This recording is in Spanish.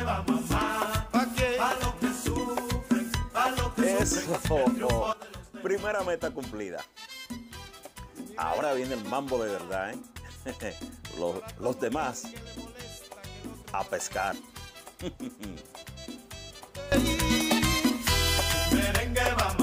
va mamá, ¿Pa' qué? pa' los que sufren, pa' los que Eso. sufren. El triunfo de los Primera meta cumplida. Ahora viene el mambo de verdad, ¿eh? Los demás a pescar. merengue va